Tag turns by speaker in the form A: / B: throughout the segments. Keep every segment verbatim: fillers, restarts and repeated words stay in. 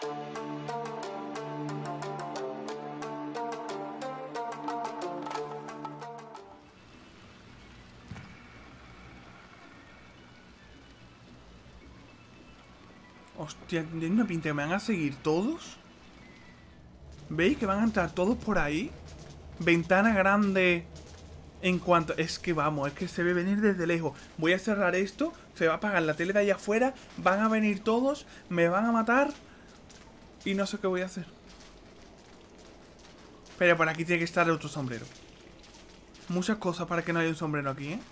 A: Hostia, tiene una pinta que me van a seguir todos. ¿Veis que van a entrar todos por ahí? Ventana grande. En cuanto... Es que vamos, es que se ve venir desde lejos. Voy a cerrar esto. Se va a apagar la tele de allá afuera. Van a venir todos. Me van a matar. Y no sé qué voy a hacer. Pero por aquí tiene que estar el otro sombrero. Muchas cosas para que no haya un sombrero aquí, ¿eh?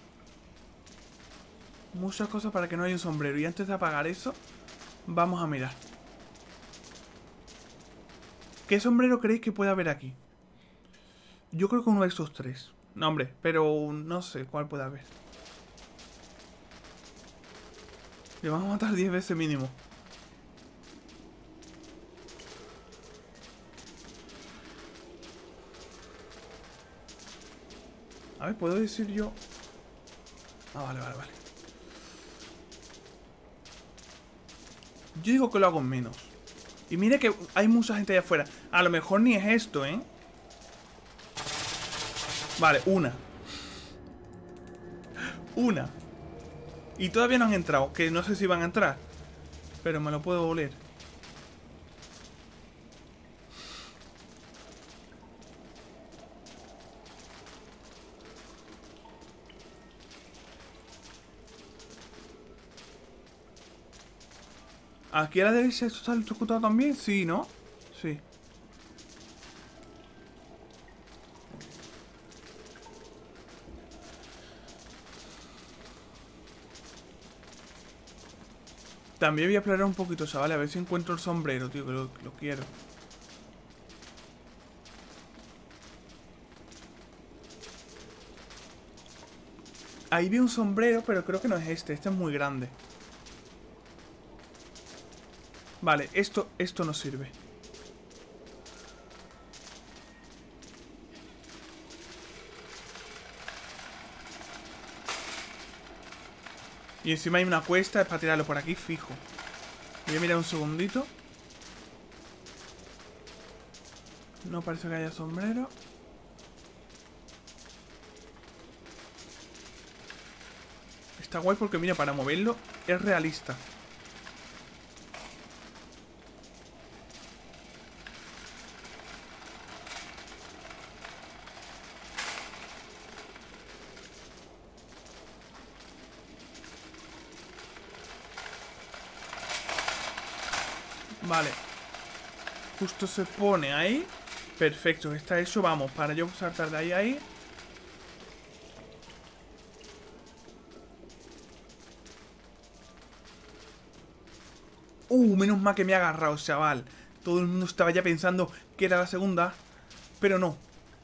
A: Muchas cosas para que no haya un sombrero. Y antes de apagar eso, vamos a mirar. ¿Qué sombrero creéis que puede haber aquí? Yo creo que uno de estos tres. No, hombre, pero no sé cuál puede haber. Le vamos a matar diez veces mínimo. A ver, ¿puedo decir yo? Ah, vale, vale, vale. Yo digo que lo hago en menos. Y mire que hay mucha gente allá afuera. A lo mejor ni es esto, ¿eh? Vale, una. Una. Y todavía no han entrado. Que no sé si van a entrar. Pero me lo puedo oler. ¿Aquí a la derecha esto está electrocutado también? Sí, ¿no? Sí. También voy a explorar un poquito, chavales. A ver si encuentro el sombrero, tío, que lo, lo quiero. Ahí vi un sombrero, pero creo que no es este. Este es muy grande. Vale, esto, esto no sirve. Y encima hay una cuesta, es para tirarlo por aquí, fijo. Voy a mirar un segundito. No parece que haya sombrero. Está guay porque, mira, para moverlo es realista. Vale. Justo se pone ahí. Perfecto, está hecho. Vamos, para yo saltar de ahí a ahí. Uh, menos mal que me ha agarrado, chaval. Todo el mundo estaba ya pensando que era la segunda. Pero no.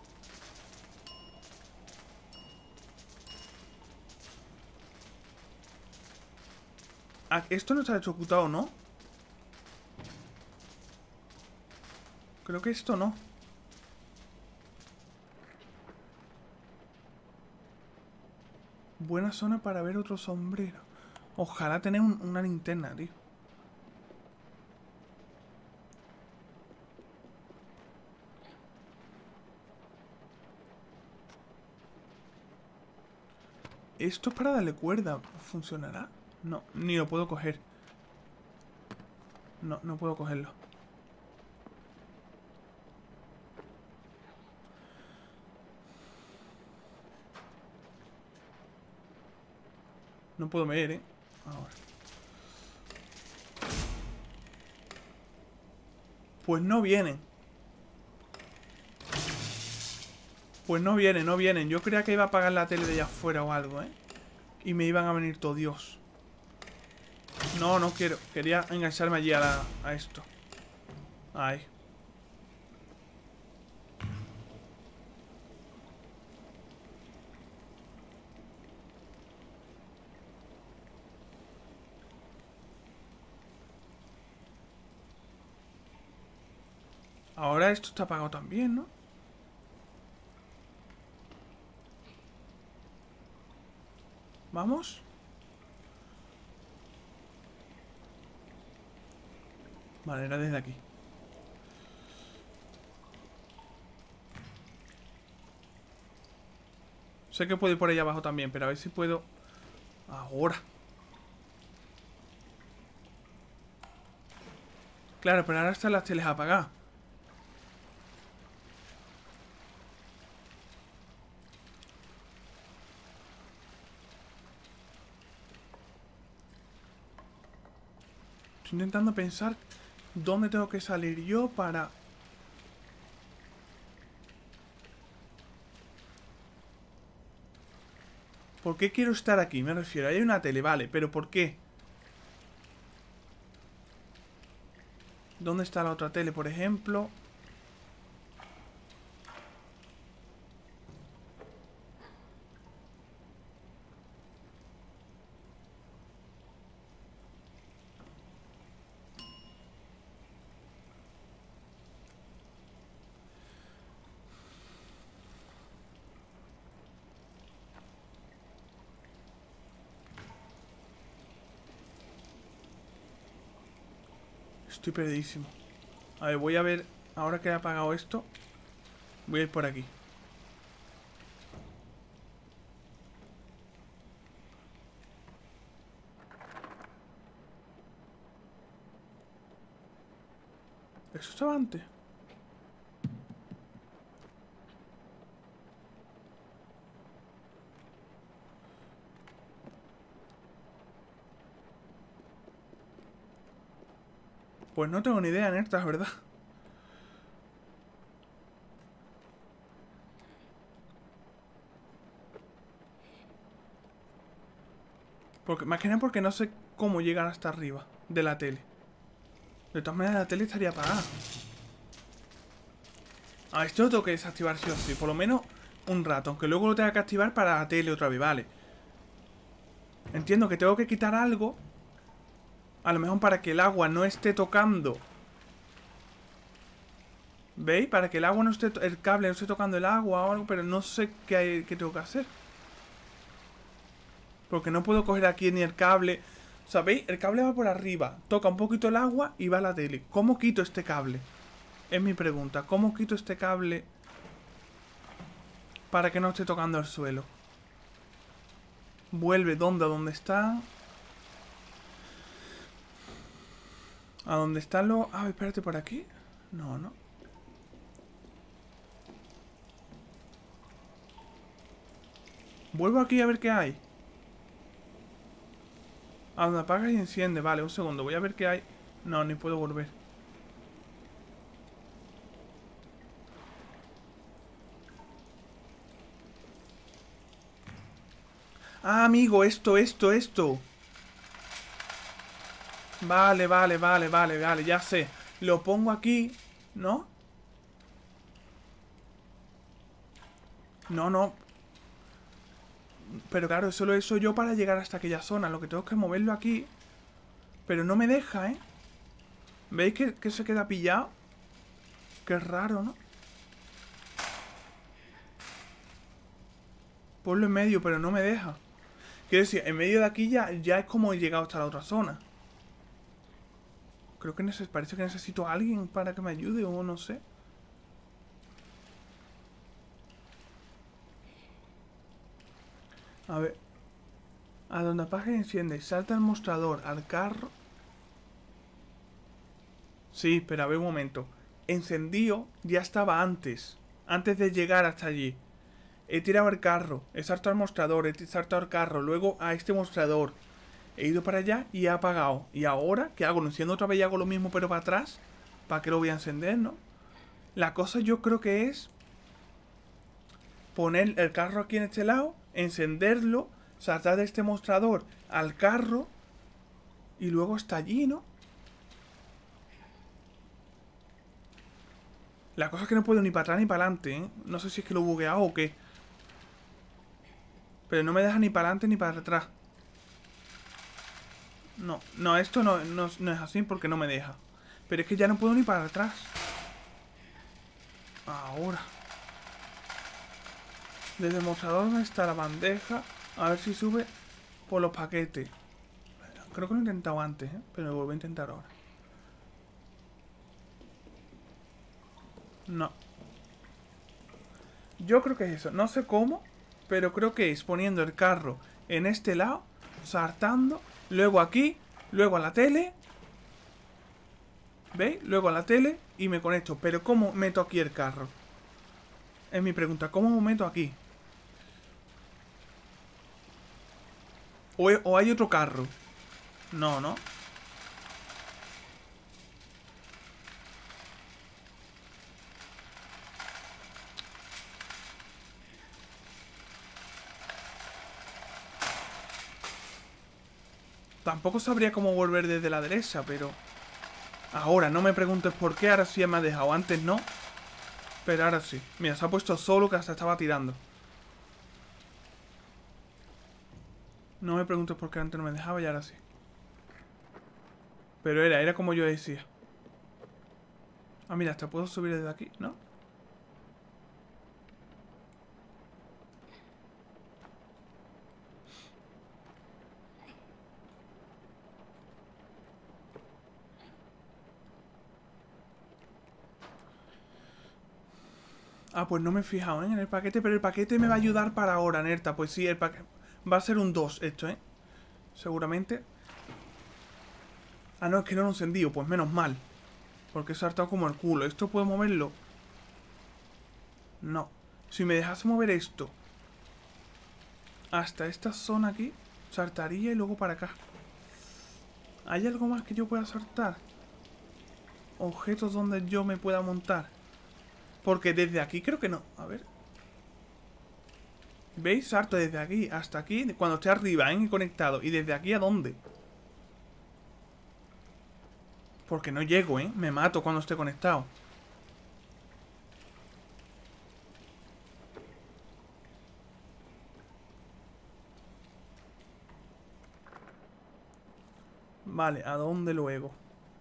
A: Ah, esto no está electrocutado, ¿no? Creo que esto no. Buena zona para ver otro sombrero. Ojalá tener un, una linterna, tío. Esto es para darle cuerda. ¿Funcionará? No, ni lo puedo coger. No, no puedo cogerlo. No puedo ver, ¿eh? Ahora. Pues no vienen. Pues no vienen, no vienen. Yo creía que iba a apagar la tele de allá afuera o algo, ¿eh? Y me iban a venir todo Dios. No, no quiero. Quería engancharme allí a, la, a esto. Ahí. Ahora esto está apagado también, ¿no? ¿Vamos? Vale, era desde aquí. Sé que puedo ir por ahí abajo también, pero a ver si puedo... Ahora. Claro, pero ahora están las teles apagadas. Estoy intentando pensar dónde tengo que salir yo para... ¿Por qué quiero estar aquí? Me refiero, hay una tele, vale, pero ¿por qué? ¿Dónde está la otra tele, por ejemplo? Estoy perdidísimo. A ver, voy a ver... Ahora que he apagado esto, voy a ir por aquí. ¿Eso estaba antes? Pues no tengo ni idea, Nerta, es verdad. Porque, más que nada porque no sé cómo llegar hasta arriba de la tele. De todas maneras, la tele estaría apagada. Ah, esto lo tengo que desactivar sí o sí. Por lo menos un rato. Aunque luego lo tenga que activar para la tele otra vez, vale. Entiendo que tengo que quitar algo. A lo mejor para que el agua no esté tocando. ¿Veis? Para que el agua no esté... El cable no esté tocando el agua o algo. Pero no sé qué, hay, qué tengo que hacer. Porque no puedo coger aquí ni el cable. ¿Sabéis? El cable va por arriba. Toca un poquito el agua y va a la tele. ¿Cómo quito este cable? Es mi pregunta. ¿Cómo quito este cable para que no esté tocando el suelo? Vuelve. ¿Dónde? ¿A dónde está? ¿A dónde están los...? Ah, espérate, ¿por aquí? No, no. Vuelvo aquí a ver qué hay. A donde apagas y enciende. Vale, un segundo. Voy a ver qué hay. No, ni puedo volver. Ah, amigo, esto, esto, esto. Vale, vale, vale, vale, vale, ya sé. Lo pongo aquí, ¿no? No, no. Pero claro, solo eso yo para llegar hasta aquella zona. Lo que tengo es que moverlo aquí. Pero no me deja, ¿eh? ¿Veis que, que se queda pillado? Qué raro, ¿no? Ponlo en medio, pero no me deja. Quiero decir, en medio de aquí ya, ya es como he llegado hasta la otra zona. Creo que neces- parece que necesito a alguien para que me ayude o no sé. A ver. A donde apaga y enciende. Salta al mostrador, al carro. Sí, pero a ver un momento. Encendido ya estaba antes. Antes de llegar hasta allí. He tirado el carro. He saltado al mostrador. He saltado al carro. Luego a este mostrador. He ido para allá y he apagado. ¿Y ahora qué hago? ¿Lo enciendo otra vez y hago lo mismo pero para atrás? ¿Para qué lo voy a encender, no? La cosa yo creo que es poner el carro aquí en este lado, encenderlo, saltar de este mostrador al carro y luego está allí, ¿no? La cosa es que no puedo ni para atrás ni para adelante, ¿eh? No sé si es que lo he bugueado o qué. Pero no me deja ni para adelante ni para atrás. No, no, esto no, no, no es así porque no me deja. Pero es que ya no puedo ni para atrás. Ahora. Desde el mostrador donde está la bandeja. A ver si sube por los paquetes. Creo que lo he intentado antes, ¿eh? Pero lo vuelvo a intentar ahora. No. Yo creo que es eso. No sé cómo, pero creo que es poniendo el carro en este lado, saltando, luego aquí, luego a la tele. ¿Veis? Luego a la tele y me conecto. Pero ¿cómo meto aquí el carro? Es mi pregunta. ¿Cómo me meto aquí? ¿O, o hay otro carro? No, ¿no? Tampoco sabría cómo volver desde la derecha, pero... Ahora, no me preguntes por qué, ahora sí me ha dejado. Antes no, pero ahora sí. Mira, se ha puesto solo que hasta estaba tirando. No me preguntes por qué antes no me dejaba y ahora sí. Pero era, era como yo decía. Ah, mira, hasta puedo subir desde aquí, ¿no? Ah, pues no me he fijado, ¿eh? En el paquete, pero el paquete me va a ayudar para ahora, Nerta. Pues sí, el paquete... Va a ser un dos esto, ¿eh? Seguramente. Ah, no, es que no lo he encendido. Pues menos mal. Porque he saltado como el culo. ¿Esto puedo moverlo? No. Si me dejase mover esto hasta esta zona aquí, saltaría y luego para acá. ¿Hay algo más que yo pueda saltar? Objetos donde yo me pueda montar. Porque desde aquí creo que no. A ver. ¿Veis? Salto desde aquí hasta aquí. Cuando esté arriba, ¿eh? Conectado. ¿Y desde aquí a dónde? Porque no llego, ¿eh? Me mato cuando esté conectado. Vale, ¿a dónde luego?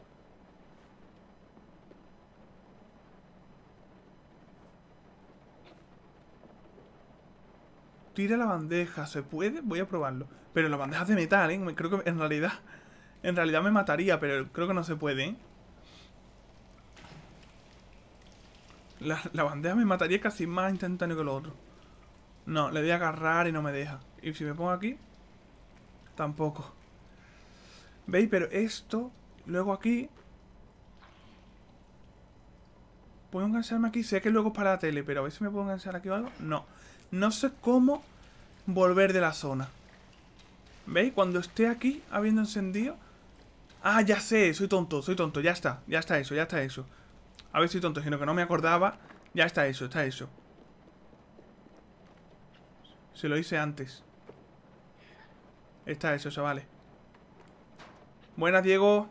A: Tira la bandeja, ¿se puede? Voy a probarlo. Pero la bandeja es de metal, ¿eh? Creo que en realidad... En realidad me mataría, pero creo que no se puede, ¿eh? La, la bandeja me mataría casi más instantáneo que lo otro. No, le voy a agarrar y no me deja. Y si me pongo aquí... Tampoco. ¿Veis? Pero esto... Luego aquí... ¿Puedo engancharme aquí? Sé que luego es para la tele, pero a ver si me puedo enganchar aquí o algo. No. No sé cómo volver de la zona. ¿Veis? Cuando esté aquí, habiendo encendido... Ah, ya sé, soy tonto, soy tonto, ya está, ya está eso, ya está eso. A ver, soy tonto, sino que no me acordaba. Ya está eso, está eso. Se lo hice antes. Está eso, chavales. Buenas, Diego.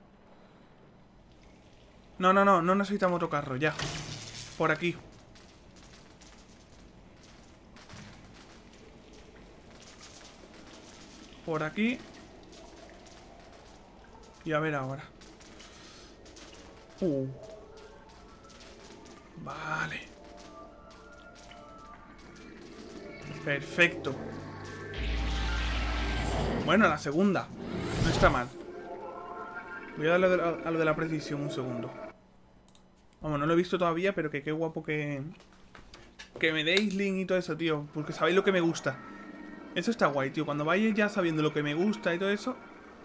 A: No, no, no, no necesitamos otro carro, ya. Por aquí. Por aquí. Y a ver ahora. Uh. Vale. Perfecto. Bueno, la segunda. No está mal. Voy a darle a, a lo de la precisión un segundo. Vamos, no lo he visto todavía, pero que qué guapo que... Que me deis link y todo eso, tío. Porque sabéis lo que me gusta. Eso está guay, tío. Cuando vayáis ya sabiendo lo que me gusta y todo eso...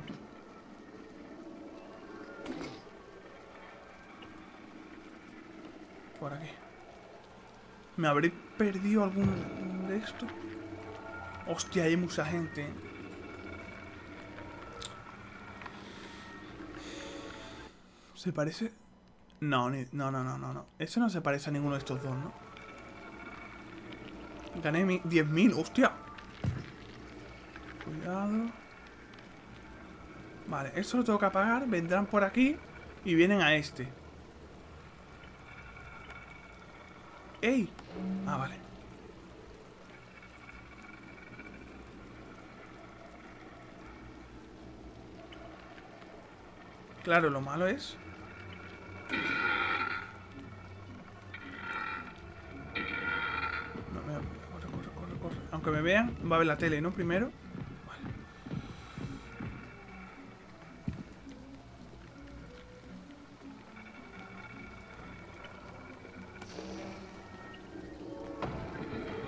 A: Por aquí. ¿Me habré perdido algún de esto? Hostia, hay mucha gente. ¿Se parece? No, ni... no, no, no, no, no. Eso no se parece a ninguno de estos dos, ¿no? Gané diez mil, hostia. Cuidado. Vale, eso lo tengo que apagar. Vendrán por aquí y vienen a este. ¡Ey! Ah, vale. Claro, lo malo es... No, me... corre, corre, corre, corre. Aunque me vean, va a ver la tele, ¿no? Primero. Vale.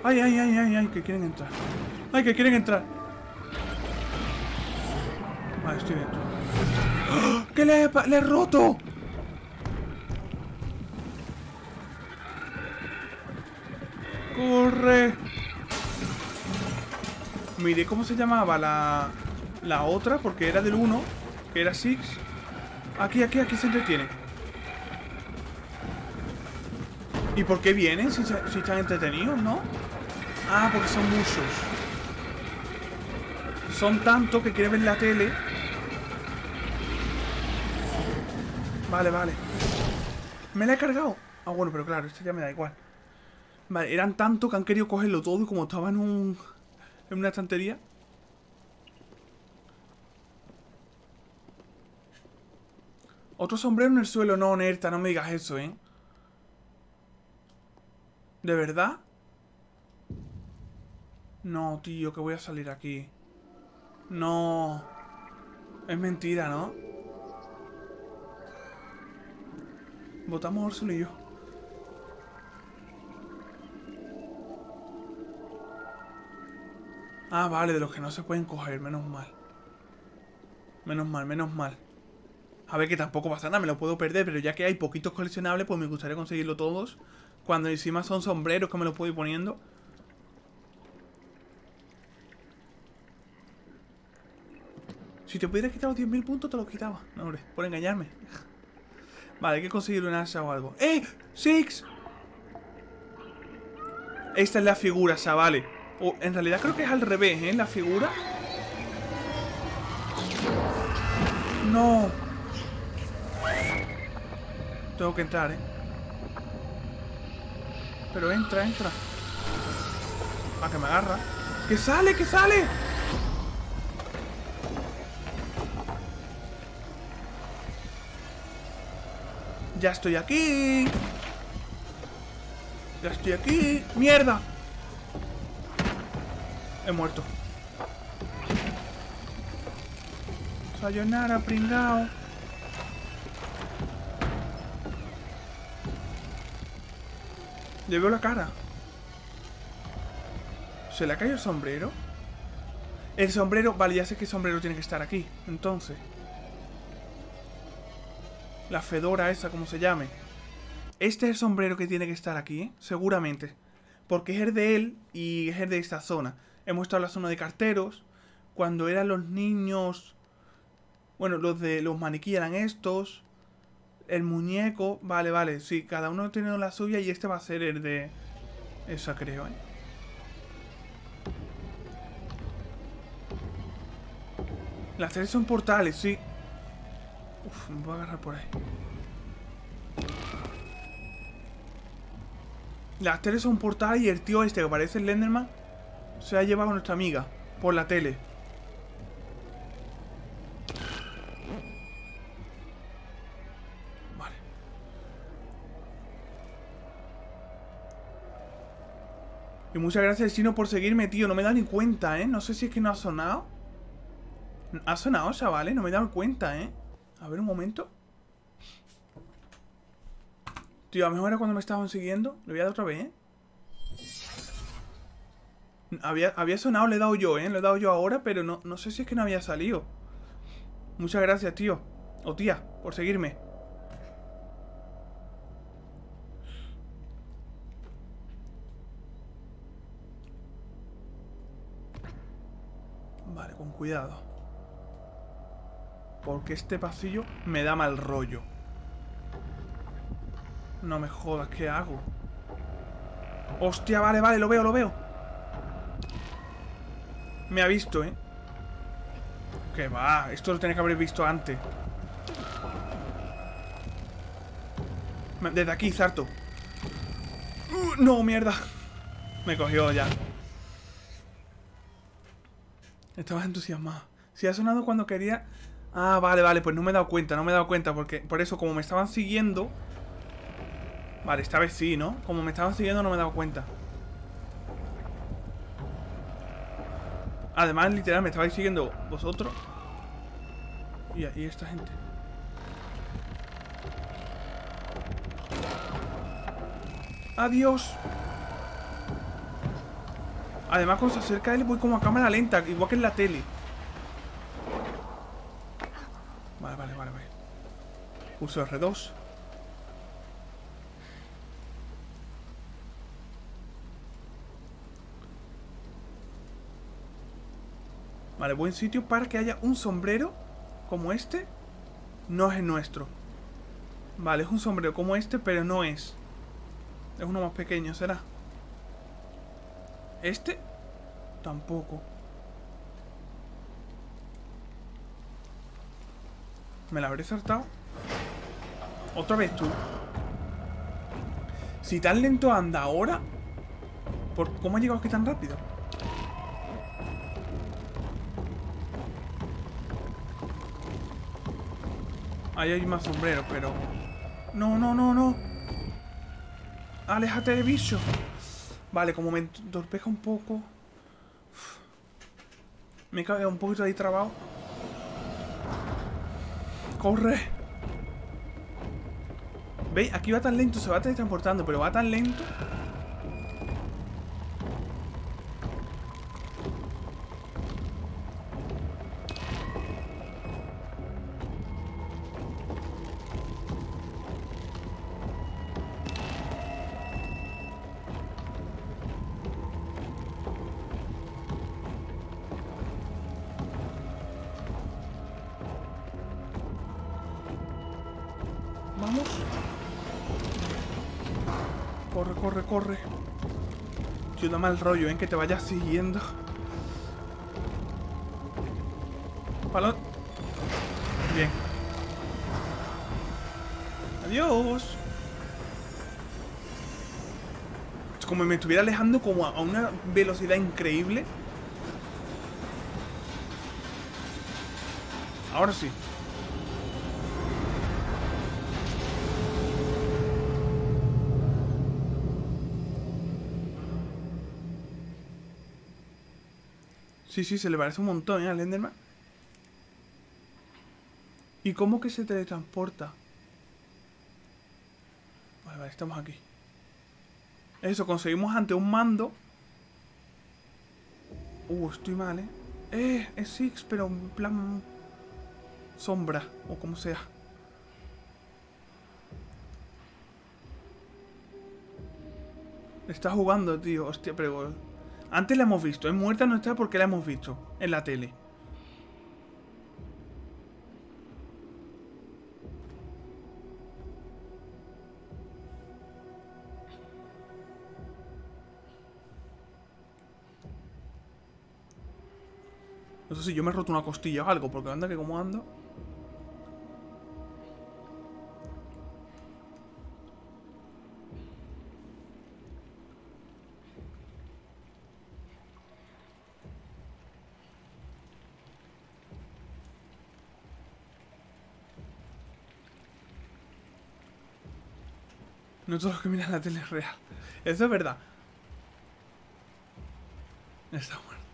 A: Ay, ay, ay, ay, ay, que quieren entrar. Ay, que quieren entrar. Vale, estoy dentro. ¡Oh! ¡Que le he, le he roto! ¡Corre! Miré cómo se llamaba la, la otra, porque era del uno, que era Six. Aquí, aquí, aquí se entretiene. ¿Y por qué vienen si, si están entretenidos, no? Ah, porque son muchos. Son tantos que quieren ver la tele. Vale, vale. ¿Me la he cargado? Ah, bueno, pero claro, esto ya me da igual. Vale, eran tantos que han querido cogerlo todo y como estaba en un... en una estantería. Otro sombrero en el suelo. No, Nerta, no me digas eso, ¿eh? ¿De verdad? No, tío, que voy a salir aquí. No. Es mentira, ¿no? Votamos Úrsula y yo. Ah, vale, de los que no se pueden coger. Menos mal. Menos mal, menos mal. A ver, que tampoco pasa nada, me lo puedo perder. Pero ya que hay poquitos coleccionables, pues me gustaría conseguirlo todos. Cuando encima son sombreros que me los puedo ir poniendo. Si te pudiera quitar los diez mil puntos, te los quitaba. No, hombre, por engañarme. Vale, hay que conseguir una asa o algo. ¡Eh! ¡Six! Esta es la figura, chavales. O en realidad creo que es al revés, ¿eh? La figura. No. Tengo que entrar, ¿eh? Pero entra, entra. Ah, que me agarra. ¡Que sale, que sale! Ya estoy aquí. Ya estoy aquí. ¡Mierda! He muerto. Sayonara, pringao. Le veo la cara. ¿Se le ha caído el sombrero? El sombrero... Vale, ya sé que el sombrero tiene que estar aquí. Entonces... La fedora esa, como se llame. Este es el sombrero que tiene que estar aquí, ¿eh? Seguramente. Porque es el de él y es el de esta zona. Hemos estado en la zona de carteros. Cuando eran los niños... Bueno, los de los maniquíes eran estos. El muñeco... Vale, vale. Sí, cada uno tiene la suya y este va a ser el de... Esa creo, ¿eh? Las tres son portales, sí. Uf, me voy a agarrar por ahí. Las tres son portales y el tío este que parece el Slenderman se ha llevado a nuestra amiga por la tele. Vale. Y muchas gracias, Chino, por seguirme, tío. No me da ni cuenta, ¿eh? No sé si es que no ha sonado. Ha sonado, chavales. No me he dado cuenta, ¿eh? A ver, un momento. Tío, a lo mejor era cuando me estaban siguiendo. Le voy a dar otra vez, ¿eh? Había, había sonado, le he dado yo, ¿eh? Le he dado yo ahora, pero no, no sé si es que no había salido. Muchas gracias, tío. O tía, por seguirme. Vale, con cuidado. Porque este pasillo me da mal rollo. No me jodas, ¿qué hago? Hostia, vale, vale, lo veo, lo veo. Me ha visto, ¿eh? Que va, esto lo tenía que haber visto antes. Desde aquí, Zarto. Uh, no, mierda. Me cogió ya. Estaba entusiasmado. Si ha sonado cuando quería... Ah, vale, vale, pues no me he dado cuenta, no me he dado cuenta. Porque por eso, como me estaban siguiendo... Vale, esta vez sí, ¿no? Como me estaban siguiendo no me he dado cuenta. Además, literal, me estabais siguiendo vosotros. Y, y esta gente. Adiós. Además, cuando se acerca a él voy como a cámara lenta, igual que en la tele. Vale, vale, vale, vale. Pulso erre dos. Vale, buen sitio para que haya un sombrero como este. No es el nuestro. Vale, es un sombrero como este, pero no es. Es uno más pequeño, ¿será? ¿Este? Tampoco. ¿Me la habré saltado? Otra vez tú. Si tan lento anda ahora, ¿por cómo ha llegado aquí tan rápido? Ahí hay más sombreros, pero... No, no, no, no. Aléjate de bicho. Vale, como me entorpeja un poco. Me he quedado un poquito ahí trabado. ¡Corre! ¿Veis? Aquí va tan lento, se va teletransportando, pero va tan lento. Vamos. Corre, corre, corre. Tío, da mal rollo, ¿eh? Que te vayas siguiendo. Balón. Bien. Adiós. Es como me estuviera alejando como a una velocidad increíble. Ahora sí. Sí, sí, se le parece un montón, ¿eh? Al Enderman. ¿Y cómo que se teletransporta? Vale, vale, estamos aquí. Eso, conseguimos ante un mando. Uh, estoy mal, ¿eh? Eh, es Six, pero en plan... sombra, o como sea. Está jugando, tío. Hostia, pero... Antes la hemos visto. Es muerta, no está porque la hemos visto en la tele. No sé si yo me he roto una costilla o algo, porque anda que como ando. No todos los que miran la tele es real. Eso es verdad. Está muerto.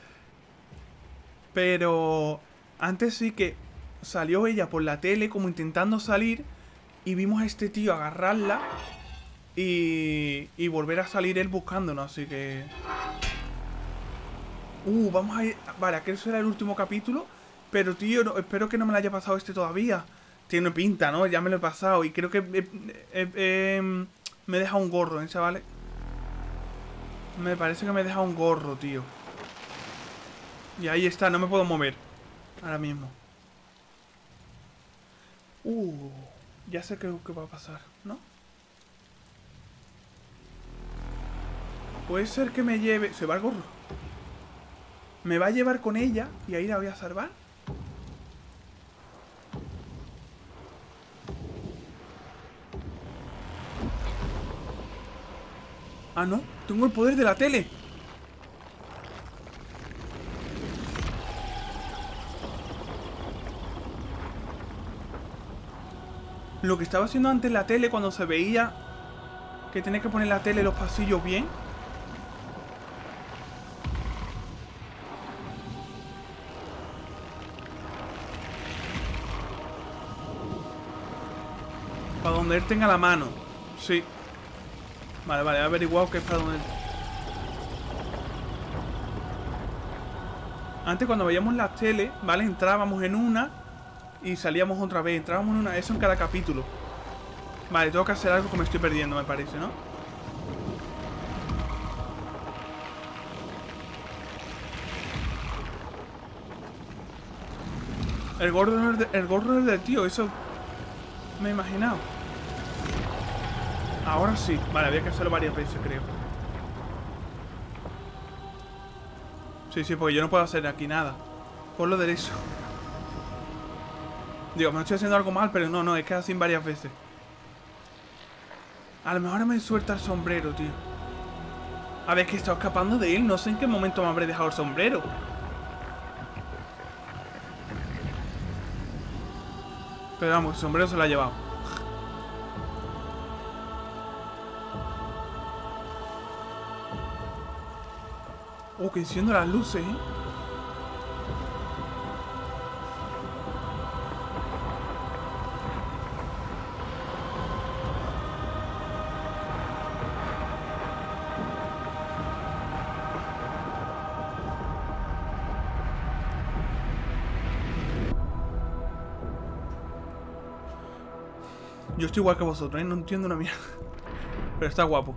A: Pero antes sí que salió ella por la tele como intentando salir. Y vimos a este tío agarrarla. Y, y volver a salir él buscándonos. Así que... Uh, vamos a ir... Vale, aquel será el último capítulo. Pero tío, no, espero que no me lo haya pasado este todavía. Tiene pinta, ¿no? Ya me lo he pasado. Y creo que eh, eh, eh, me he dejado un gorro, ¿eh, chavales? Me parece que me he dejado un gorro, tío. Y ahí está, no me puedo mover ahora mismo. Uh, ya sé qué, qué va a pasar, ¿no? Puede ser que me lleve... Se va el gorro. Me va a llevar con ella y ahí la voy a salvar. Ah, no, tengo el poder de la tele. Lo que estaba haciendo antes la tele cuando se veía que tenía que poner la tele en los pasillos bien. Para donde él tenga la mano. Sí. Vale, vale, he averiguado que es para donde... Antes cuando veíamos las tele, ¿vale? Entrábamos en una y salíamos otra vez. Entrábamos en una, eso en cada capítulo. Vale, tengo que hacer algo que me estoy perdiendo, me parece, ¿no? El gordo es el, el gordo es del tío, eso me he imaginado. Ahora sí. Vale, había que hacerlo varias veces, creo. Sí, sí, porque yo no puedo hacer aquí nada. Por lo derecho. Digo, me estoy haciendo algo mal, pero no, no, es que así varias veces. A lo mejor me suelta el sombrero, tío. A ver, que he estado escapando de él. No sé en qué momento me habré dejado el sombrero. Pero vamos, el sombrero se lo ha llevado. Oh, que enciendo las luces, ¿eh? Yo estoy igual que vosotros, ¿eh? No entiendo una mierda. Pero está guapo.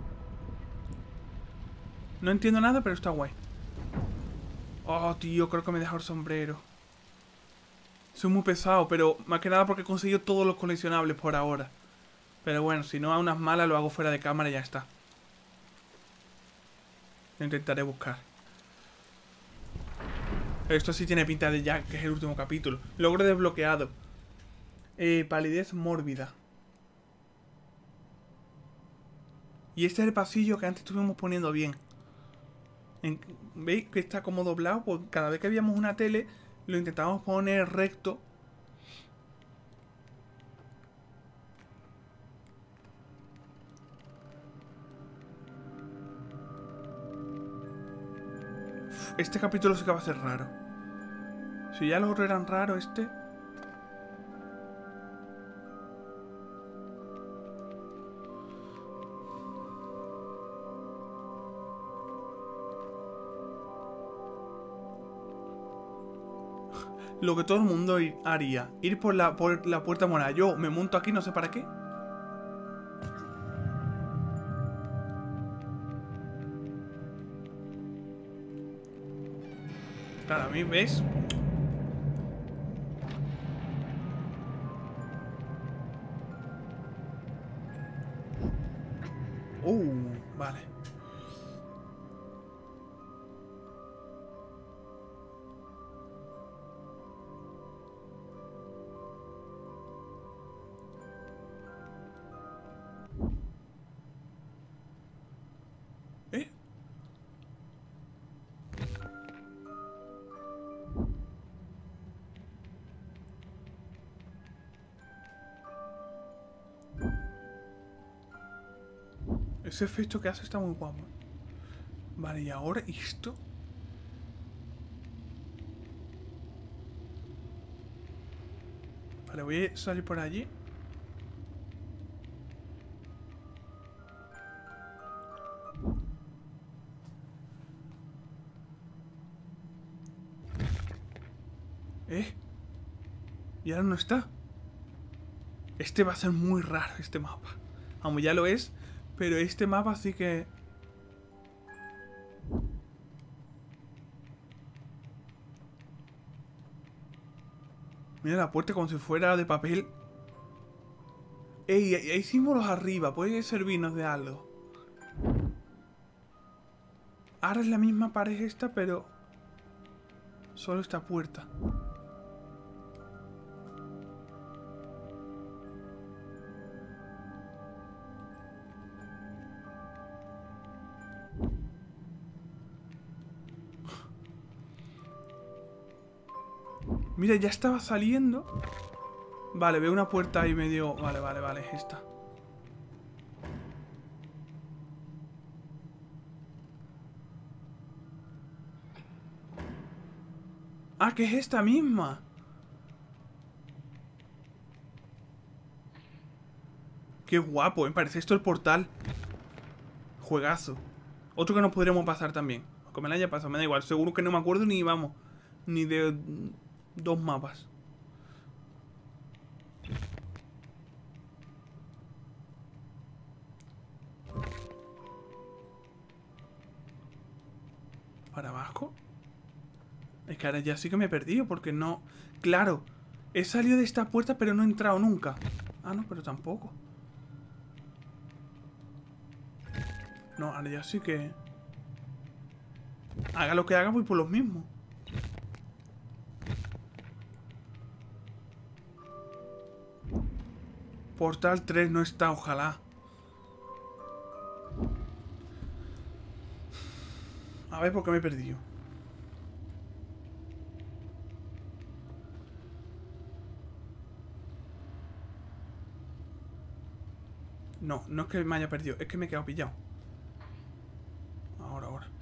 A: No entiendo nada, pero está guay. Oh, tío, creo que me he dejado el sombrero. Soy muy pesado, pero más que nada porque he conseguido todos los coleccionables por ahora. Pero bueno, si no a unas malas lo hago fuera de cámara y ya está. Lo intentaré buscar. Esto sí tiene pinta de ya, que es el último capítulo. Logro desbloqueado. Eh, palidez mórbida. Y este es el pasillo que antes estuvimos poniendo bien. En, ¿Veis que está como doblado? Pues cada vez que veíamos una tele lo intentábamos poner recto. Uf, este capítulo sí que va a ser raro. Si ya los otros eran raros, este... Lo que todo el mundo haría. Ir por la, por la puerta morada. Yo me monto aquí, no sé para qué. Claro, a mí, ¿ves? Uh, vale. ¿Eh? Ese efecto que hace está muy guapo. Vale, y ahora esto. Vale, voy a salir por allí. ¿Eh? Y ahora no está. Este va a ser muy raro, este mapa. Vamos, ya lo es. Pero este mapa sí que... Mira la puerta como si fuera de papel. Ey, hay símbolos arriba. Puede servirnos de algo. Ahora es la misma pared esta, pero... Solo esta puerta. Mira, ya estaba saliendo. Vale, veo una puerta ahí medio... Vale, vale, vale, es esta. Ah, que es esta misma. Qué guapo, me parece esto el portal. Juegazo. Otro que nos podríamos pasar también. Aunque me la haya pasado, me da igual. Seguro que no me acuerdo ni vamos. ni de dos mapas. ¿Para abajo? Es que ahora ya sí que me he perdido porque no... Claro, he salido de esta puerta pero no he entrado nunca. Ah, no, pero tampoco. No, ahora ya sí que... Haga lo que haga, voy por los mismos. Portal tres no está, ojalá. A ver por qué me he perdido. No, no es que me haya perdido, es que me he quedado pillado. Ahora, ahora.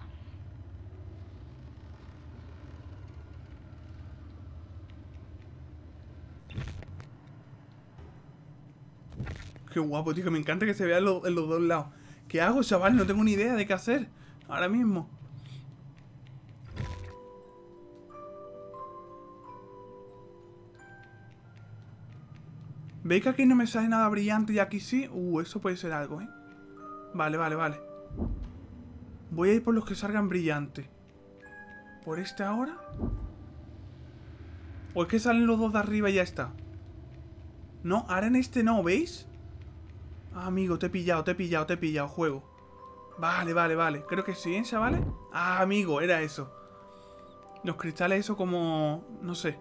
A: Qué guapo, tío, que me encanta que se vea en, lo, en los dos lados. ¿Qué hago, chaval? No tengo ni idea de qué hacer ahora mismo. ¿Veis que aquí no me sale nada brillante y aquí sí? Uh, eso puede ser algo, ¿eh? Vale, vale, vale. Voy a ir por los que salgan brillantes. ¿Por este ahora? ¿O es que salen los dos de arriba y ya está? No, ahora en este no, ¿veis? Ah, amigo, te he pillado, te he pillado, te he pillado, juego. Vale, vale, vale. Creo que sí, ¿eh, chavales? Ah, amigo, era eso. Los cristales, eso como... No sé.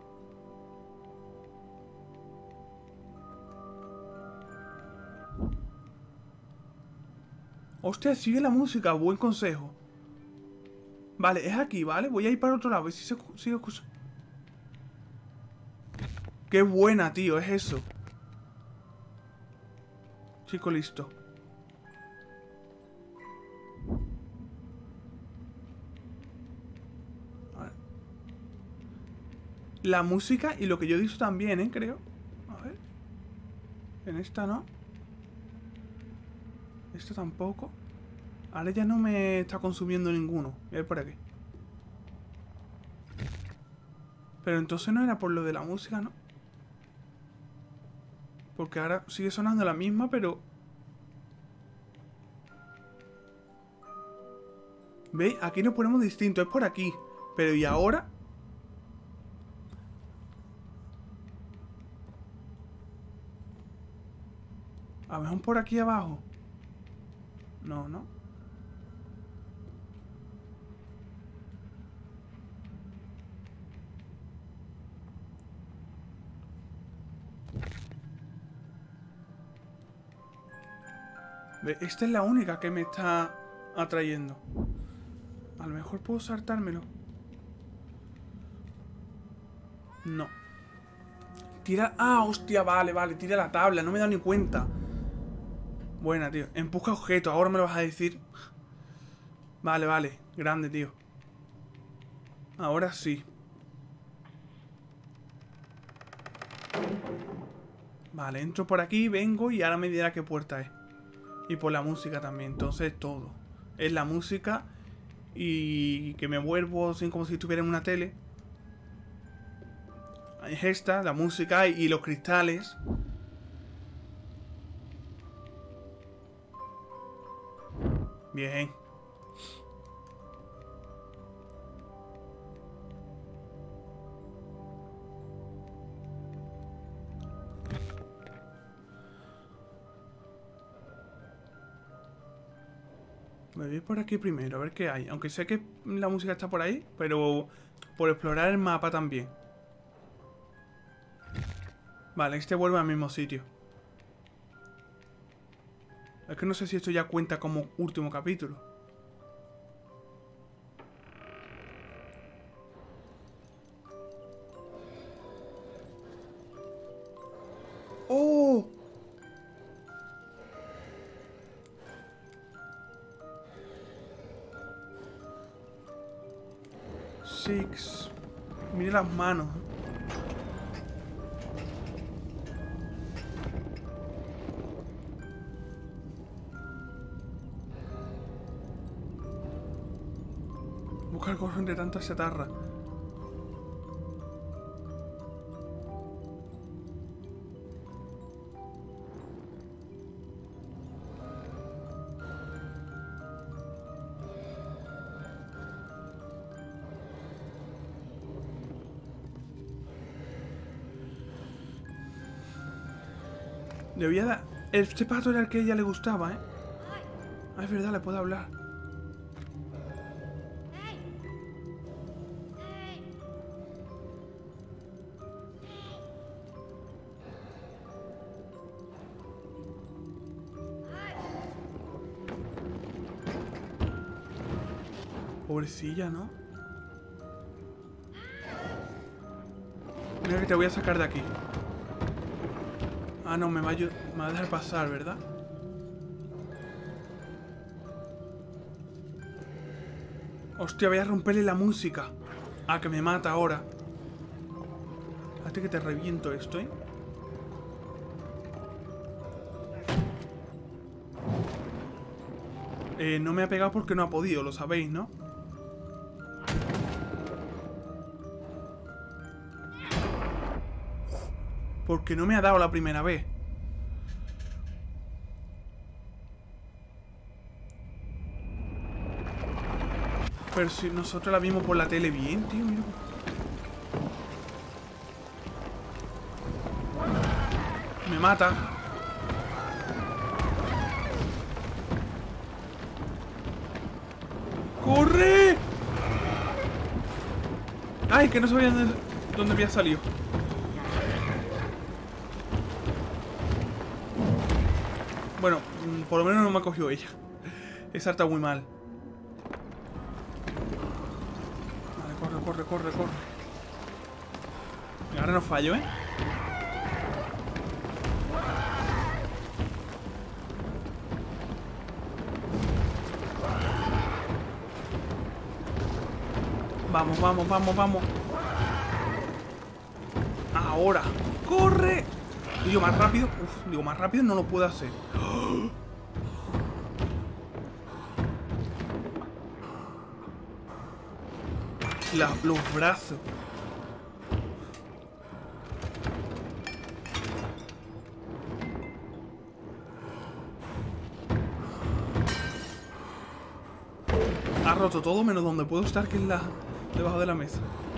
A: Hostia, sigue la música, buen consejo. Vale, es aquí, ¿vale? Voy a ir para otro lado, a ver si se sigue escuchando. Qué buena, tío, es eso. Chico, listo. Vale. La música y lo que yo he dicho también, ¿eh? Creo. A ver. En esta no. Esto tampoco. Ahora ya no me está consumiendo ninguno. Voy a ir por aquí. Pero entonces no era por lo de la música, ¿no? Porque ahora sigue sonando la misma, pero... ¿Veis? Aquí nos ponemos distinto. Es por aquí. Pero ¿y ahora? A lo mejor por aquí abajo. No, no. ¿Ve? Esta es la única que me está atrayendo. A lo mejor puedo saltármelo. No. Tira... Ah, hostia, vale, vale. Tira la tabla, no me he dado ni cuenta. Buena, tío. Empuja objeto, ahora me lo vas a decir. Vale, vale. Grande, tío. Ahora sí. Vale, entro por aquí, vengo y ahora me dirá qué puerta es. Y por la música también, entonces todo. Es la música y que me vuelvo así como si estuviera en una tele. Es esta, la música y los cristales. Bien. Me voy por aquí primero, a ver qué hay. Aunque sé que la música está por ahí, pero por explorar el mapa también. Vale, este vuelve al mismo sitio. Es que no sé si esto ya cuenta como último capítulo. ¡Oh! Six. Mira las manos. Busca el gorro entre tanta chatarra. Le voy a dar... Este pato era el que a ella le gustaba, ¿eh? Ah, es verdad, le puedo hablar. Pobrecilla, ¿no? Mira que te voy a sacar de aquí. Ah, no, me va a, me va a dejar pasar, ¿verdad? Hostia, voy a romperle la música. Ah, que me mata ahora. Fíjate que te reviento esto, ¿eh? Eh, no me ha pegado porque no ha podido, lo sabéis, ¿no? Porque no me ha dado la primera vez. Pero si nosotros la vimos por la tele bien, tío, mira. Me mata. ¡Corre! Ay, que no sabía dónde, dónde había salido. Bueno, por lo menos no me ha cogido ella. Esa está muy mal. Vale, corre, corre, corre, corre. Ahora no fallo, ¿eh? Vamos, vamos, vamos, vamos. Ahora. ¡Corre! Digo, más rápido. Uf, digo, más rápido no lo puedo hacer. La, los brazos. Ha roto todo menos donde puedo estar, que es la debajo de la mesa.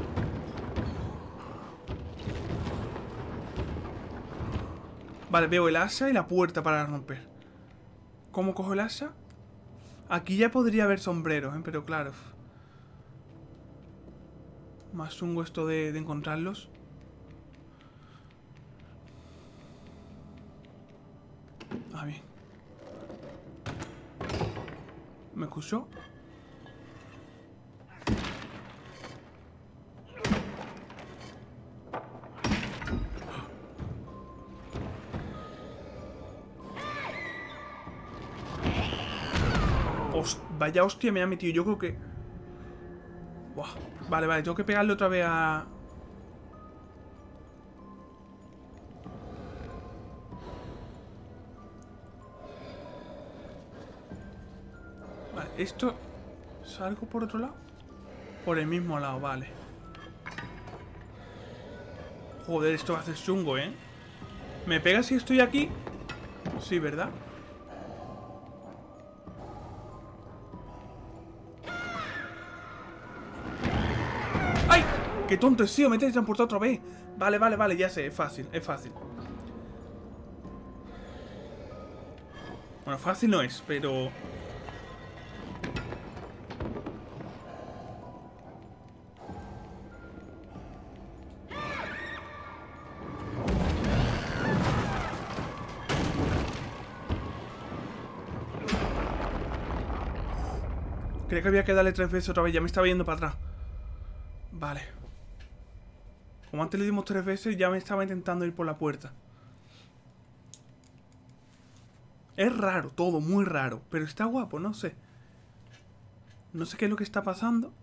A: Vale, veo el asa y la puerta para romper. ¿Cómo cojo el asa? Aquí ya podría haber sombreros, ¿eh? Pero claro. Más chungo esto de, de encontrarlos. Ah, bien. ¿Me escuchó? Host- vaya hostia me ha metido. Yo creo que... Buah. Vale, vale, tengo que pegarle otra vez a... Vale, esto... ¿Salgo por otro lado? Por el mismo lado, vale. Joder, esto va a ser chungo, ¿eh? ¿Me pega si estoy aquí? Sí, ¿verdad? ¡Ay! ¡Qué tonto he sido! Me he teletransportado otra vez. Vale, vale, vale, ya sé, es fácil, es fácil. Bueno, fácil no es, pero... Creo que había que darle tres veces otra vez. Ya me estaba yendo para atrás. Vale. Como antes le dimos tres veces, ya me estaba intentando ir por la puerta. Es raro, todo, muy raro. Pero está guapo, no sé. No sé qué es lo que está pasando.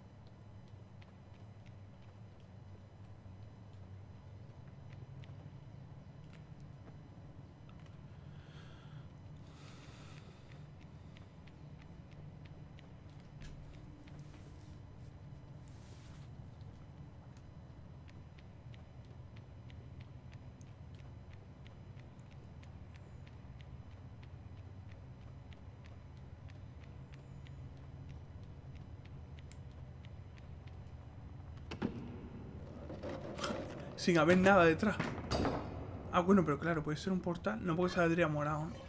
A: Sin haber nada detrás. Ah, bueno, pero claro, puede ser un portal. No puede saldría morado, ¿no?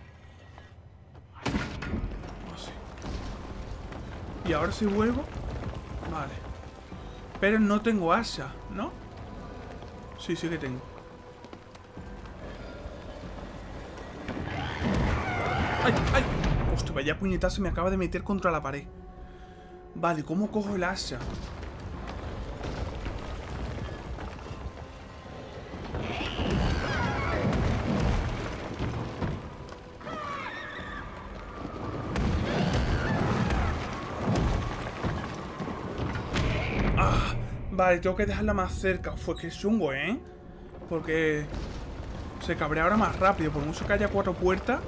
A: Oh, sí. Y ahora si vuelvo... Vale. Pero no tengo asa, ¿no? Sí, sí que tengo. ¡Ay, ay! Hostia, vaya puñetazo me acaba de meter contra la pared. Vale, ¿cómo cojo el asa? Ah, vale, tengo que dejarla más cerca. Fue que es chungo, ¿eh? Porque se cabrea ahora más rápido. Por mucho que haya cuatro puertas.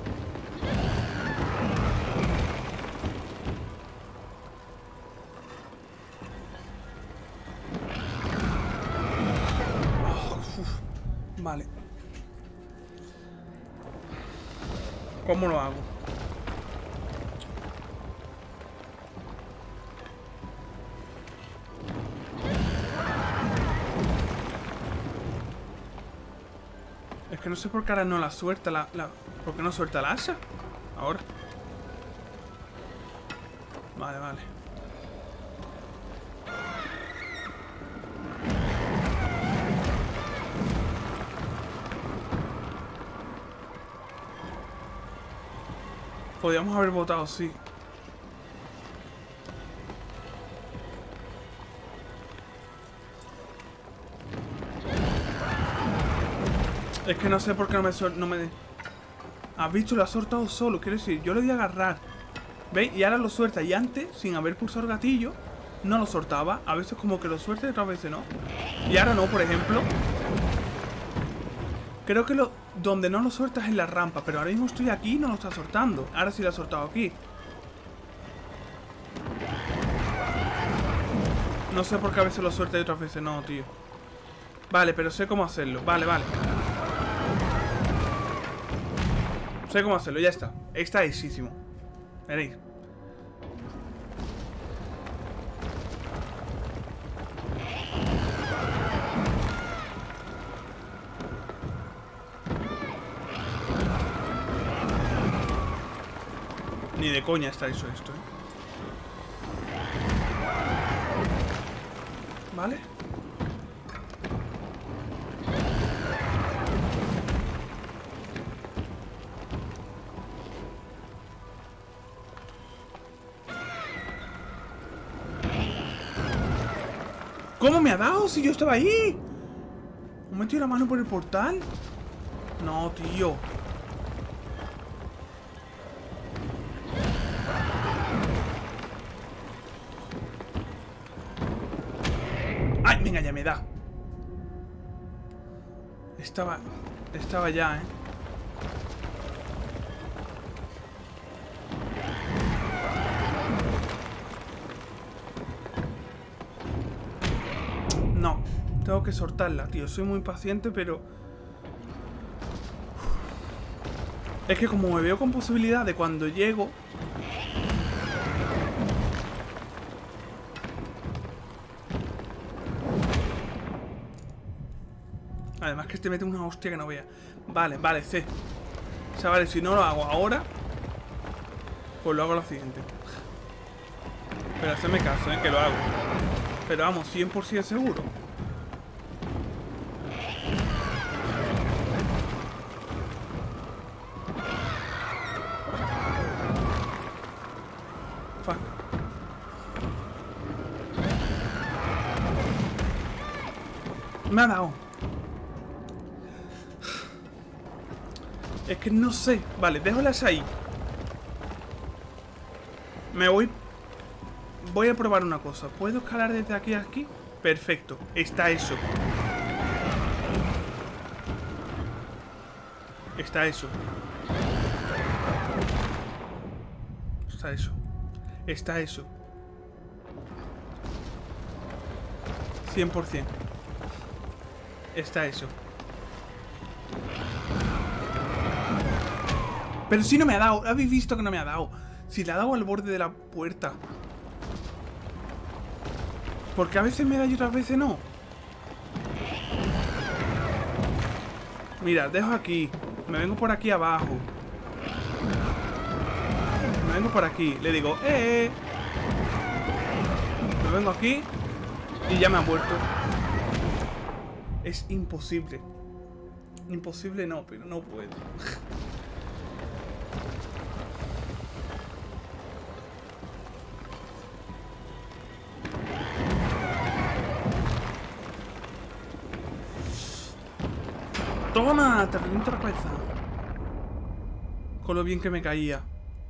A: Vale. ¿Cómo lo hago? Es que no sé por qué ahora no la suelta la... la... ¿Por qué no suelta la asa? Ahora. Vale, vale. Podríamos haber votado, sí. Es que no sé por qué no me... No me... ¿Has visto? Lo ha soltado solo. Quiero decir, yo le voy a agarrar. ¿Veis? Y ahora lo suelta. Y antes, sin haber pulsado el gatillo, no lo soltaba. A veces como que lo suelta y otras veces no. Y ahora no, por ejemplo. Creo que lo donde no lo sueltas es en la rampa. Pero ahora mismo estoy aquí y no lo está soltando. Ahora sí lo ha soltado aquí. No sé por qué a veces lo suelta y otras veces no, tío. Vale, pero sé cómo hacerlo. Vale, vale. Sé cómo hacerlo, ya está. Está hechísimo. Veréis. Ni de coña está eso esto, ¿eh? Vale. ¿Cómo me ha dado si yo estaba ahí? ¿Me he metido la mano por el portal? No, tío. ¡Ay! Venga, ya me da. Estaba... Estaba ya, ¿eh? No. Tengo que soltarla, tío. Soy muy paciente, pero... Es que como me veo con posibilidad de cuando llego... Además que te mete una hostia que no vea. Vale, vale, C. O sea, vale, si no lo hago ahora, pues lo hago lo siguiente. Pero hacedme caso, ¿eh? Que lo hago. Pero vamos, cien por ciento seguro. Fuck. Me ha dado. Es que no sé. Vale, déjolas ahí. Me voy... Voy a probar una cosa. ¿Puedo escalar desde aquí a aquí? Perfecto. Está eso. Está eso. Está eso. Está eso. cien por ciento. Está eso. Pero si no me ha dado. Habéis visto que no me ha dado. Si le ha dado al borde de la puerta. Porque a veces me da y otras veces no. Mira, dejo aquí. Me vengo por aquí abajo. Me vengo por aquí. Le digo, ¡eh! Me vengo aquí. Y ya me ha muerto. Es imposible. Imposible no, pero no puedo. ¡Toma! Te reviento la cabeza. Con lo bien que me caía.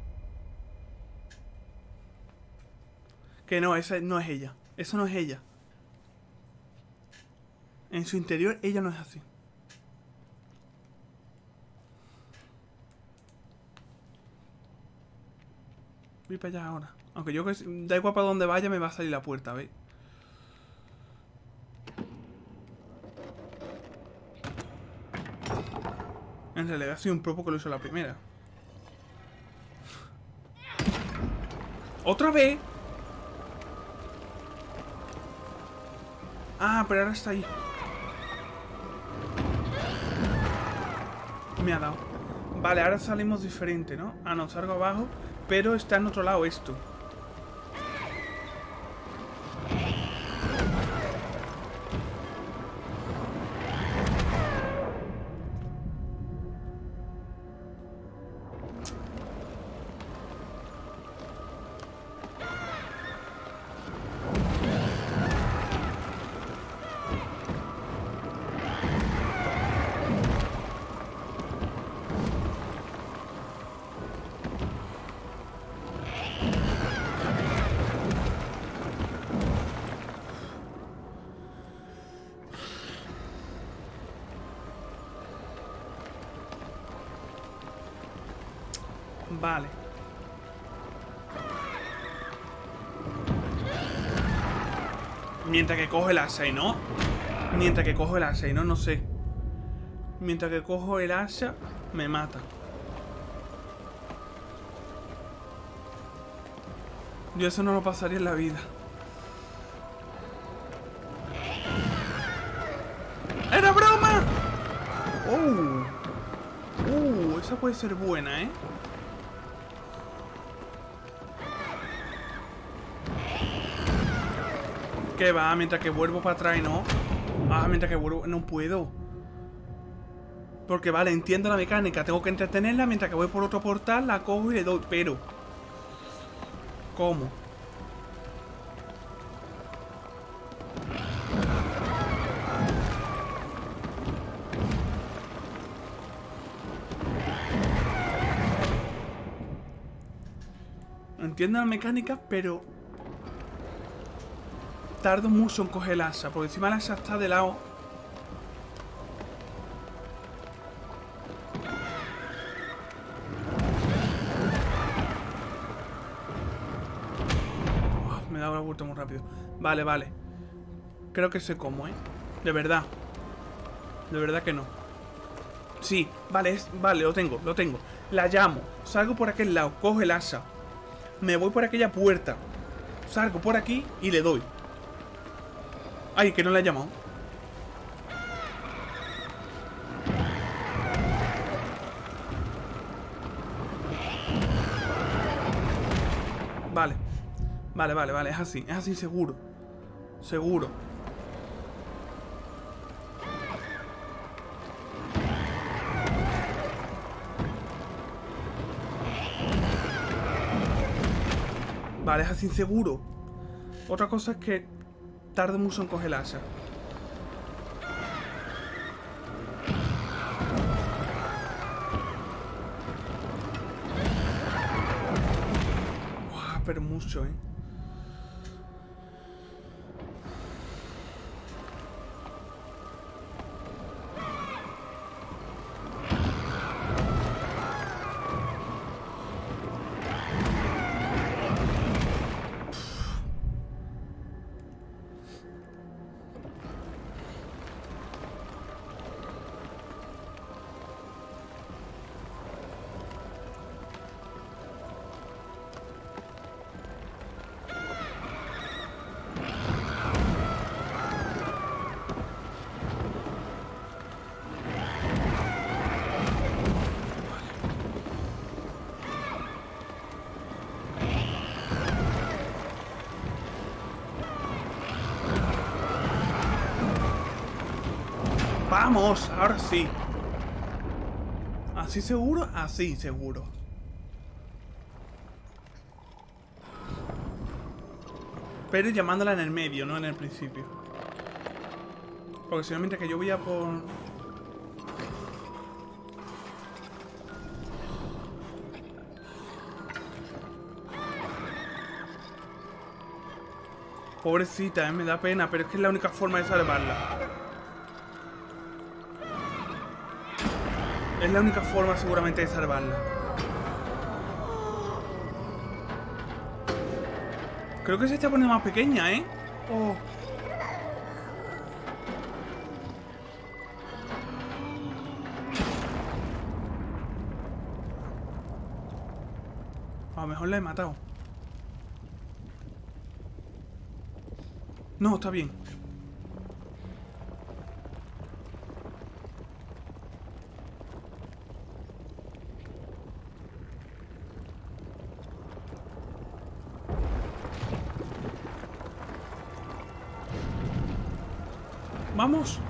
A: Que no, esa no es ella. Eso no es ella. En su interior, ella no es así. Voy para allá ahora. Aunque yo que da igual para donde vaya, me va a salir la puerta, ¿veis? En realidad ha sido un propo que lo hizo la primera. ¡Otra vez! Ah, pero ahora está ahí. Me ha dado. Vale, ahora salimos diferente, ¿no? Ah, no, salgo abajo. Pero está en otro lado esto. Vale. Mientras que cojo el asa y no. Mientras que cojo el asa y no, no sé. Mientras que cojo el asa, me mata. Yo eso no lo pasaría en la vida. ¡Era broma! ¡Oh! Uh, esa puede ser buena, ¿eh? ¿Qué va? Mientras que vuelvo para atrás y no. Ah, mientras que vuelvo... No puedo. Porque vale, entiendo la mecánica. Tengo que entretenerla mientras que voy por otro portal, la cojo y le doy. Pero... ¿cómo? Entiendo la mecánica, pero... tardo mucho en coger el asa, porque encima el asa está de lado. Oh, me he dado la vuelta muy rápido. Vale, vale. Creo que sé cómo, ¿eh? De verdad. De verdad que no. Sí, vale, es, vale, lo tengo, lo tengo. La llamo, salgo por aquel lado, cojo el asa. Me voy por aquella puerta. Salgo por aquí y le doy. Ay, que no la he llamado. Vale. Vale, vale, vale. Es así. Es así seguro. Seguro. Vale, es así seguro. Otra cosa es que tardo mucho en coger el asa. Uah, pero mucho, ¿eh? Vamos, ahora sí. ¿Así seguro? Así seguro. Pero llamándola en el medio, no en el principio. Porque si no, mientras que yo voy a por... Pobrecita, eh, me da pena, pero es que es la única forma de salvarla. Es la única forma seguramente de salvarla. Creo que se está poniendo más pequeña, ¿eh? Oh. A lo mejor la he matado. No, está bien. Vamos.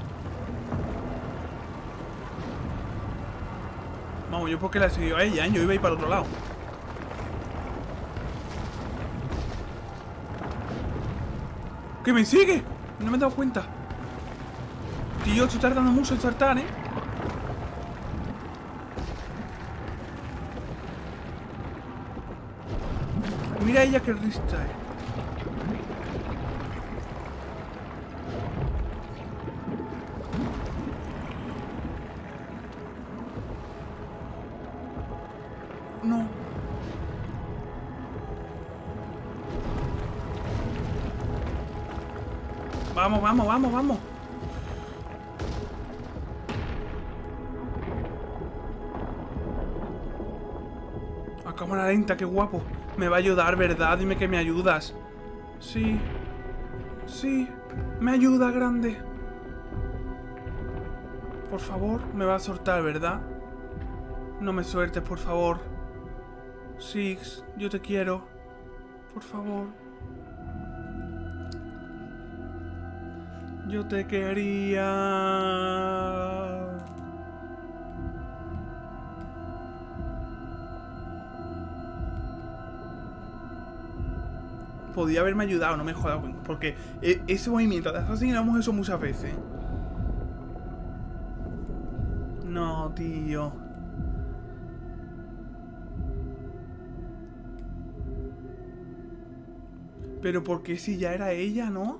A: Vamos, yo porque la he seguido a ella, ¿eh? Yo iba a ir para el otro lado. ¡Que me sigue! No me he dado cuenta. Tío, estoy tardando mucho en saltar, ¿eh? Mira ella que lista, ¿eh? No. Vamos, vamos, vamos, vamos. A cámara lenta, qué guapo. Me va a ayudar, ¿verdad? Dime que me ayudas. Sí. Sí. Me ayuda, grande. Por favor, me va a soltar, ¿verdad? No me sueltes, por favor. Six, yo te quiero. Por favor. Yo te quería. Podía haberme ayudado, no me jodas, porque ese movimiento de Assassin lo hemos hecho muchas veces. No, tío. Pero ¿por qué si ya era ella, no?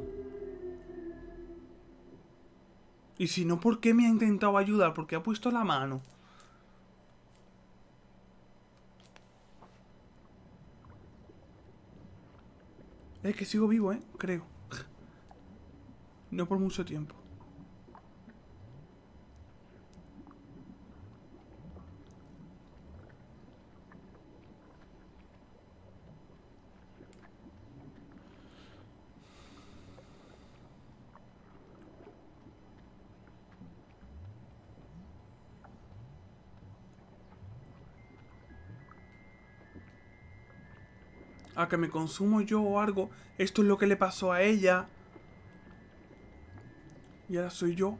A: Y si no, ¿por qué me ha intentado ayudar? ¿Por qué ha puesto la mano? Es que sigo vivo, ¿eh? Creo. No por mucho tiempo. A que me consumo yo o algo. Esto es lo que le pasó a ella. Y ahora soy yo.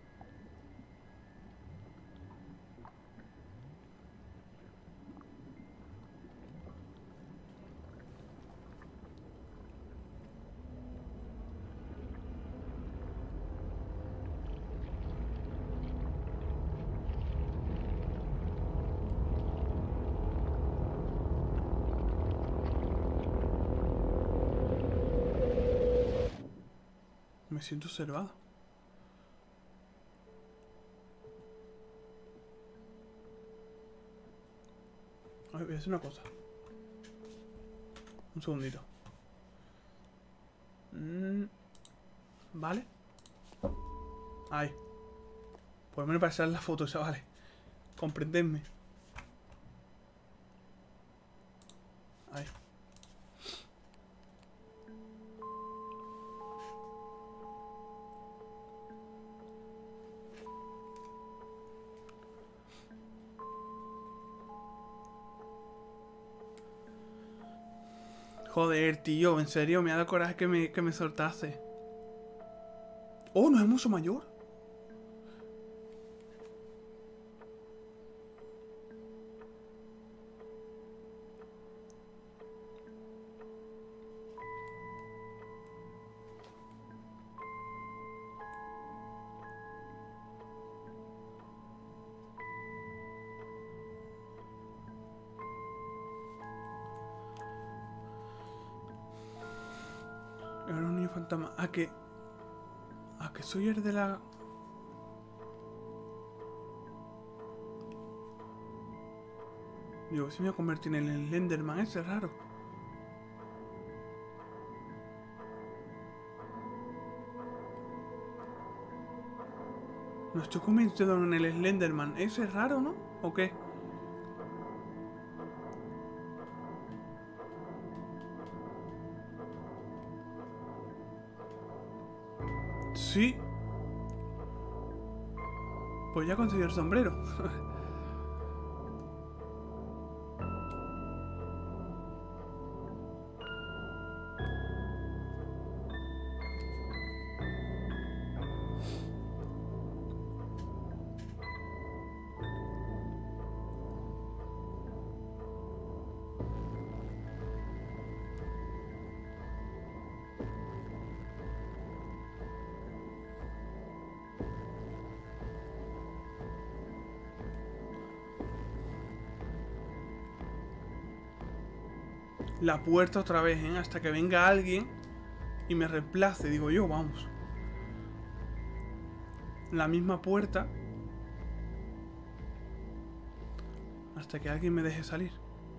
A: Me siento observado. A ver, voy a hacer una cosa. Un segundito. Mm, vale. Ahí. Por lo menos para echar la foto, chavales. Comprendedme. Ahí. Joder, tío, en serio, me ha dado coraje que me, que me soltase. Oh, no es mucho mayor. fantasma. ¿A que... ¿A que soy el de la... Digo, si me voy a convertir en el Slenderman ese raro. No estoy convencido en el Slenderman. Ese es raro, ¿no? ¿O qué? Sí. Pues ya conseguí el sombrero. La puerta otra vez, ¿eh? Hasta que venga alguien y me reemplace, digo yo, vamos. La misma puerta. Hasta que alguien me deje salir.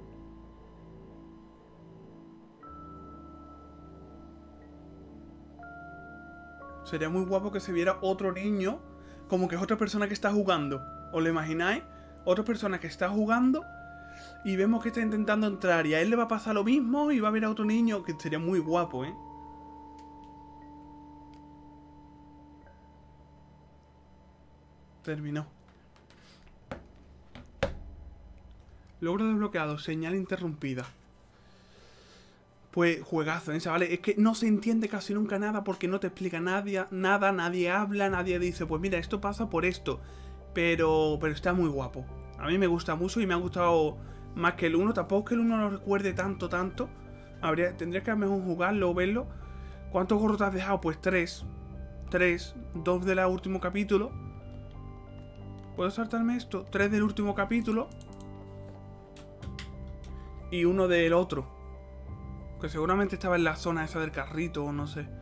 A: Sería muy guapo que se viera otro niño, como que es otra persona que está jugando. ¿Os lo imagináis? Otra persona que está jugando y vemos que está intentando entrar y a él le va a pasar lo mismo y va a ver a otro niño, que sería muy guapo, ¿eh? Terminó. Logro desbloqueado, señal interrumpida. Pues juegazo, ¿eh, chavales? Es que no se entiende casi nunca nada porque no te explica nadie, nada, nadie habla, nadie dice, pues mira, esto pasa por esto. Pero, pero está muy guapo. A mí me gusta mucho y me ha gustado más que el uno. Tampoco es que el uno lo recuerde tanto, tanto. Habría, tendría que a lo mejor jugarlo o verlo. ¿Cuántos gorros te has dejado? Pues tres. Tres. Dos del último capítulo. ¿Puedo saltarme esto? Tres del último capítulo. Y uno del otro. Que seguramente estaba en la zona esa del carrito o no sé.